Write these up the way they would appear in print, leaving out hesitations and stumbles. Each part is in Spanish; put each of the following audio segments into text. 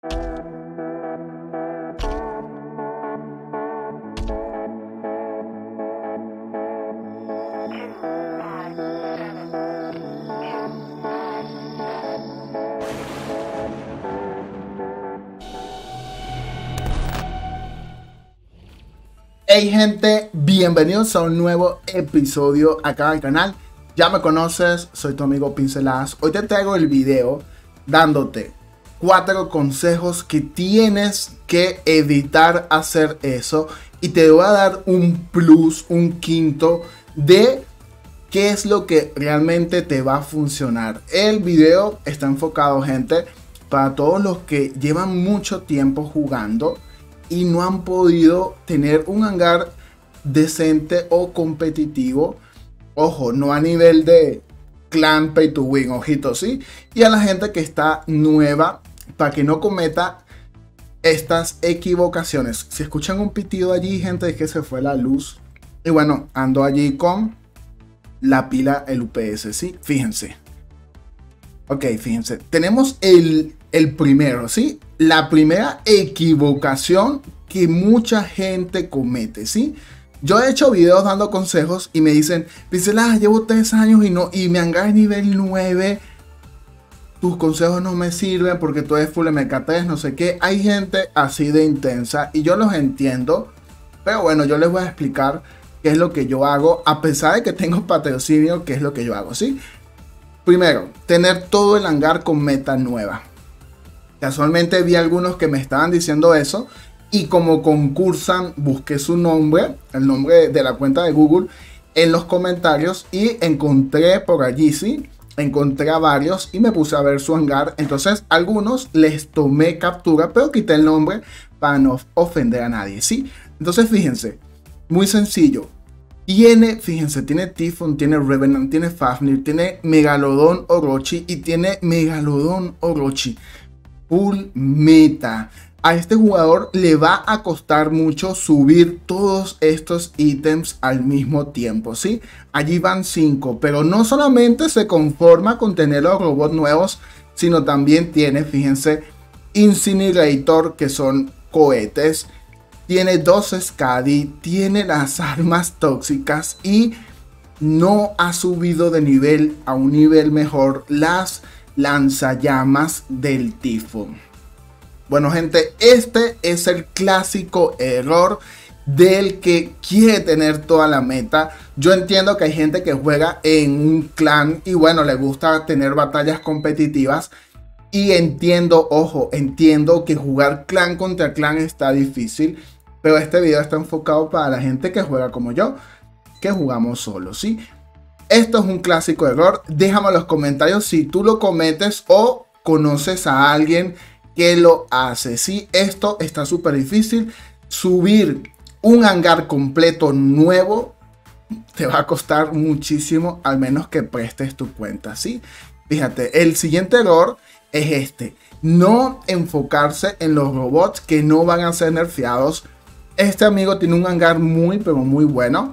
Hey gente, bienvenidos a un nuevo episodio acá al canal. Ya me conoces, soy tu amigo Pinceladas. Hoy te traigo el video dándote 4 consejos que tienes que evitar hacer eso. Y te voy a dar un plus, un quinto de qué es lo que realmente te va a funcionar. El video está enfocado, gente, para todos los que llevan mucho tiempo jugando y no han podido tener un hangar decente o competitivo. Ojo, no a nivel de clan pay to win, ojito, ¿sí? Y a la gente que está nueva, para que no cometa estas equivocaciones. Si escuchan un pitido allí, gente, es que se fue la luz. Y bueno, ando allí con la pila, el UPS, ¿sí? Fíjense. Ok, fíjense. Tenemos el primero, ¿sí? La primera equivocación que mucha gente comete, ¿sí? Yo he hecho videos dando consejos y me dicen, Pinceladas, llevo 3 años y mi hangar es nivel 9. Tus consejos no me sirven porque tú eres full MK3, no sé qué. Hay gente así de intensa y yo los entiendo. Pero bueno, yo les voy a explicar qué es lo que yo hago. A pesar de que tengo patrocinio, qué es lo que yo hago, ¿sí? Primero, tener todo el hangar con meta nueva. Casualmente vi algunos que me estaban diciendo eso. Y como concursan, busqué su nombre, el nombre de la cuenta de Google, en los comentarios. Y encontré por allí, sí, encontré a varios y me puse a ver su hangar. Entonces, a algunos les tomé captura, pero quité el nombre para no ofender a nadie, ¿sí? Entonces, fíjense, muy sencillo. Fíjense, tiene Typhon, tiene Revenant, tiene Fafnir, tiene Megalodon Orochi y tiene Megalodon Orochi. Full meta. A este jugador le va a costar mucho subir todos estos ítems al mismo tiempo, ¿sí? Allí van 5, pero no solamente se conforma con tener los robots nuevos, sino también tiene, fíjense, Incinerator, que son cohetes. Tiene 2 Skadi, tiene las armas tóxicas y no ha subido de nivel a un nivel mejor las lanzallamas del Typhon. Bueno, gente, este es el clásico error del que quiere tener toda la meta. Yo entiendo que hay gente que juega en un clan y bueno, le gusta tener batallas competitivas. Y entiendo, ojo, entiendo que jugar clan contra clan está difícil. Pero este video está enfocado para la gente que juega como yo, que jugamos solo, ¿sí? Esto es un clásico error. Déjame en los comentarios si tú lo cometes o conoces a alguien que lo hace, ¿sí? Esto está súper difícil. Subir un hangar completo nuevo te va a costar muchísimo, al menos que prestes tu cuenta, ¿sí? Fíjate, el siguiente error es este. No enfocarse en los robots que no van a ser nerfeados. Este amigo tiene un hangar muy, pero muy bueno.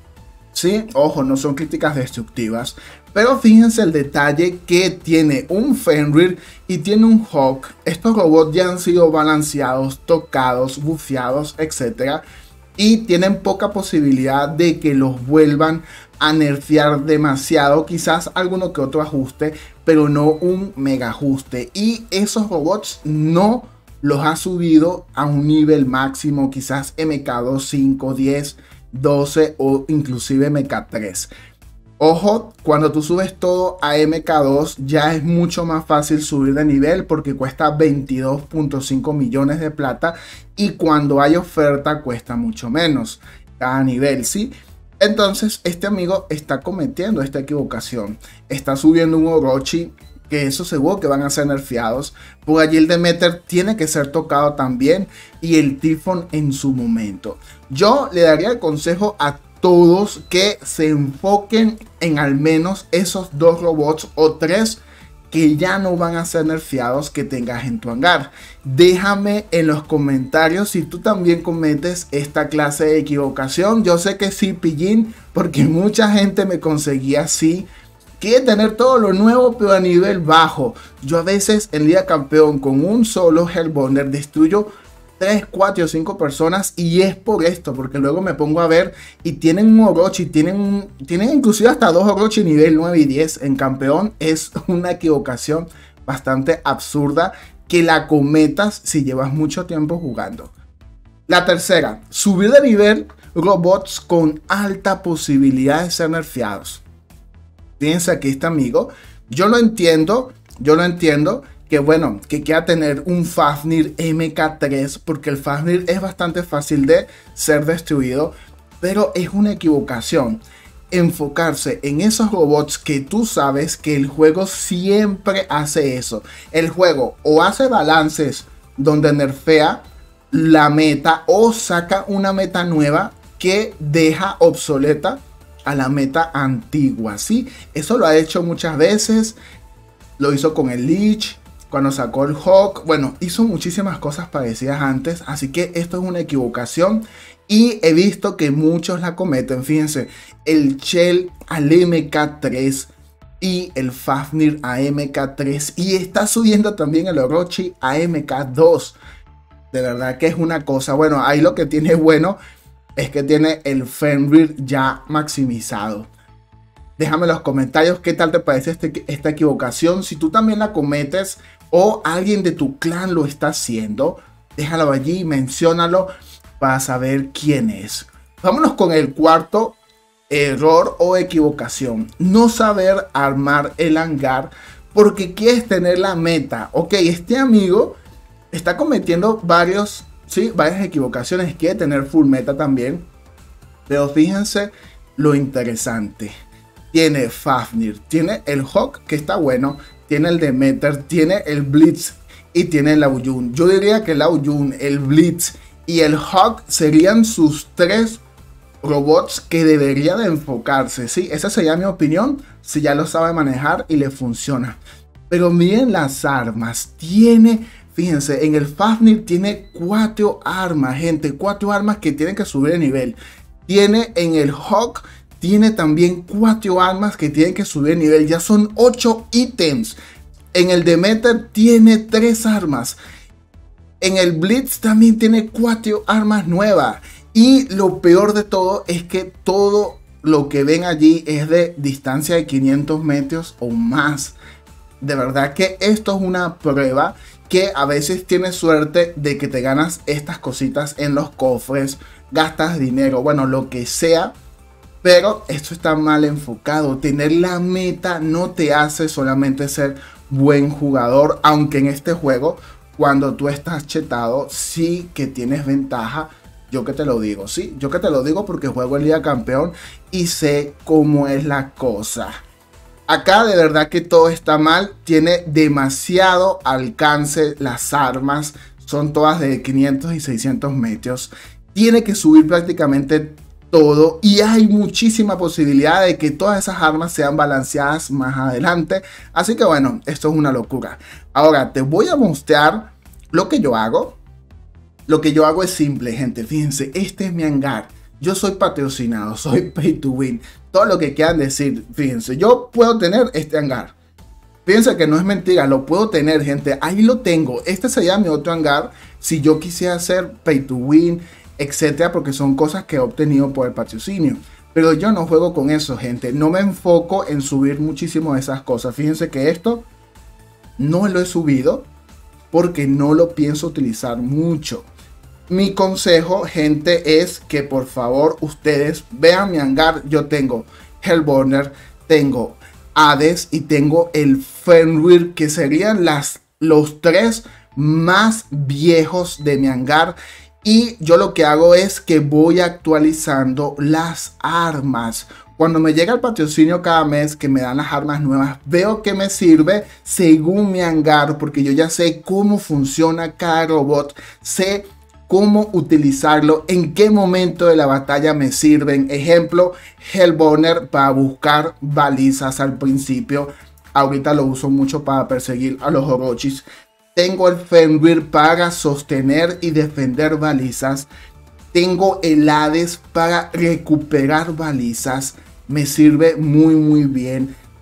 Sí, ojo, no son críticas destructivas. Pero fíjense el detalle que tiene un Fenrir y tiene un Hawk. Estos robots ya han sido balanceados, tocados, bufeados, etc. Y tienen poca posibilidad de que los vuelvan a nerfear demasiado. Quizás alguno que otro ajuste, pero no un mega ajuste. Y esos robots no los ha subido a un nivel máximo, quizás MK2, 5, 10, 12 o inclusive MK3. Ojo, cuando tú subes todo a MK2 ya es mucho más fácil subir de nivel porque cuesta 22.5 millones de plata y cuando hay oferta cuesta mucho menos cada nivel, ¿sí? Entonces este amigo está cometiendo esta equivocación. Está subiendo un Orochi, que eso seguro que van a ser nerfeados. Por allí el Demeter tiene que ser tocado también. Y el Typhon en su momento. Yo le daría el consejo a todos que se enfoquen en al menos esos 2 robots o 3 que ya no van a ser nerfeados que tengas en tu hangar. Déjame en los comentarios si tú también cometes esta clase de equivocación. Yo sé que sí, pillín, porque mucha gente me conseguía así quiere tener todo lo nuevo pero a nivel bajo. Yo a veces en Liga Campeón con un solo Hellbonder destruyo 3, 4 o 5 personas, y es por esto, porque luego me pongo a ver y tienen un Orochi, tienen inclusive hasta 2 Orochi nivel 9 y 10 en campeón. Es una equivocación bastante absurda que la cometas si llevas mucho tiempo jugando. La tercera, subir de nivel robots con alta posibilidad de ser nerfeados. Fíjense aquí este amigo, yo lo entiendo, que bueno, que quiera tener un Fafnir MK3, porque el Fafnir es bastante fácil de ser destruido, pero es una equivocación enfocarse en esos robots que tú sabes que el juego siempre hace eso. El juego o hace balances donde nerfea la meta o saca una meta nueva que deja obsoleta a la meta antigua, ¿sí? Eso lo ha hecho muchas veces, lo hizo con el Lich, cuando sacó el Hawk, bueno, hizo muchísimas cosas parecidas antes, así que esto es una equivocación y he visto que muchos la cometen. Fíjense, el Shell al MK3 y el Fafnir a MK3, y está subiendo también el Orochi a MK2. De verdad que es una cosa, bueno, ahí lo que tiene bueno es que tiene el Fenrir ya maximizado. Déjame en los comentarios qué tal te parece esta equivocación. Si tú también la cometes o alguien de tu clan lo está haciendo, déjalo allí, menciónalo para saber quién es. Vámonos con el cuarto error o equivocación. No saber armar el hangar porque quieres tener la meta. Ok, este amigo está cometiendo varias equivocaciones. Quiere tener full meta también. Pero fíjense lo interesante. Tiene Fafnir, tiene el Hawk que está bueno, tiene el Demeter, tiene el Blitz y tiene el Aoyun. Yo diría que el Aoyun, el Blitz y el Hawk serían sus 3 robots que debería de enfocarse, ¿sí? Esa sería mi opinión si ya lo sabe manejar y le funciona. Pero miren las armas, fíjense, en el Fafnir tiene 4 armas, gente, 4 armas que tienen que subir de nivel. Tiene en el Hawk, tiene también 4 armas que tienen que subir de nivel, ya son 8 ítems. En el Demeter tiene 3 armas. En el Blitz también tiene 4 armas nuevas. Y lo peor de todo es que todo lo que ven allí es de distancia de 500 metros o más. De verdad que esto es una prueba que a veces tienes suerte de que te ganas estas cositas en los cofres, gastas dinero, bueno, lo que sea. Pero esto está mal enfocado. Tener la meta no te hace solamente ser buen jugador. Aunque en este juego, cuando tú estás chetado, sí que tienes ventaja. Yo que te lo digo, sí. Yo que te lo digo porque juego en Liga Campeón y sé cómo es la cosa. Acá de verdad que todo está mal. Tiene demasiado alcance las armas. Son todas de 500 y 600 metros. Tiene que subir prácticamente todo y hay muchísima posibilidad de que todas esas armas sean balanceadas más adelante. Así que bueno, esto es una locura. Ahora te voy a mostrar lo que yo hago. Lo que yo hago es simple, gente. Fíjense, este es mi hangar. Yo soy patrocinado, soy pay to win. Todo lo que quieran decir, fíjense, yo puedo tener este hangar. Fíjense que no es mentira, lo puedo tener, gente. Ahí lo tengo. Este sería mi otro hangar si yo quisiera hacer pay to win, etcétera, porque son cosas que he obtenido por el patrocinio. Pero yo no juego con eso, gente. No me enfoco en subir muchísimo de esas cosas. Fíjense que esto no lo he subido porque no lo pienso utilizar mucho. Mi consejo, gente, es que por favor ustedes vean mi hangar. Yo tengo Hellburner, tengo Hades y tengo el Fenrir, que serían los 3 más viejos de mi hangar. Y yo lo que hago es que voy actualizando las armas. Cuando me llega el patrocinio cada mes que me dan las armas nuevas, veo que me sirve según mi hangar, porque yo ya sé cómo funciona cada robot, sé cómo utilizarlo, en qué momento de la batalla me sirven. Ejemplo, Hellburner para buscar balizas al principio. Ahorita lo uso mucho para perseguir a los Orochis. Tengo el Fenrir para sostener y defender balizas. Tengo el Hades para recuperar balizas. Me sirve muy bien.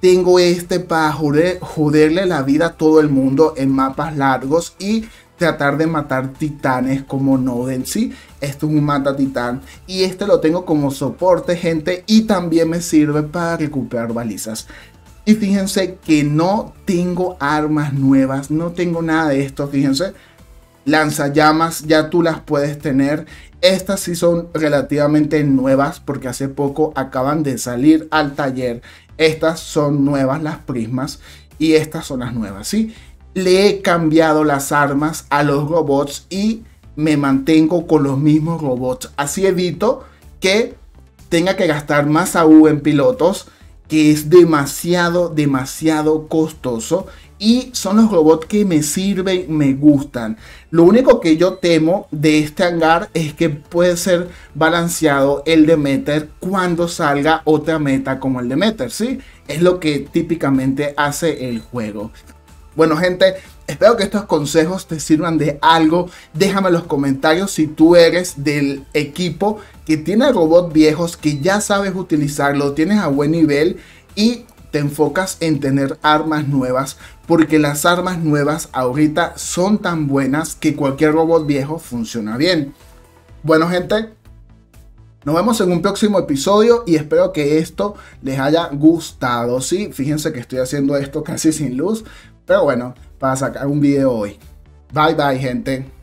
tengo este para joderle la vida a todo el mundo en mapas largos y tratar de matar titanes como Noden, ¿sí? Esto es un mata titán y este lo tengo como soporte, gente, y también me sirve para recuperar balizas. Y fíjense que no tengo armas nuevas, no tengo nada de esto, fíjense. Lanzallamas ya tú las puedes tener. Estas sí son relativamente nuevas porque hace poco acaban de salir al taller. Estas son nuevas, las prismas, y estas son las nuevas, ¿sí? Le he cambiado las armas a los robots y me mantengo con los mismos robots. Así evito que tenga que gastar más AU en pilotos, que es demasiado costoso. Y son los robots que me sirven, me gustan. Lo único que yo temo de este hangar es que puede ser balanceado el Demeter cuando salga otra meta como el Demeter, ¿sí? Es lo que típicamente hace el juego. Bueno, gente, espero que estos consejos te sirvan de algo. Déjame en los comentarios si tú eres del equipo que tiene robots viejos, que ya sabes utilizarlo, tienes a buen nivel y te enfocas en tener armas nuevas, porque las armas nuevas ahorita son tan buenas que cualquier robot viejo funciona bien. Bueno, gente, nos vemos en un próximo episodio y espero que esto les haya gustado. Sí, fíjense que estoy haciendo esto casi sin luz, pero bueno, para sacar un video hoy. Bye bye, gente.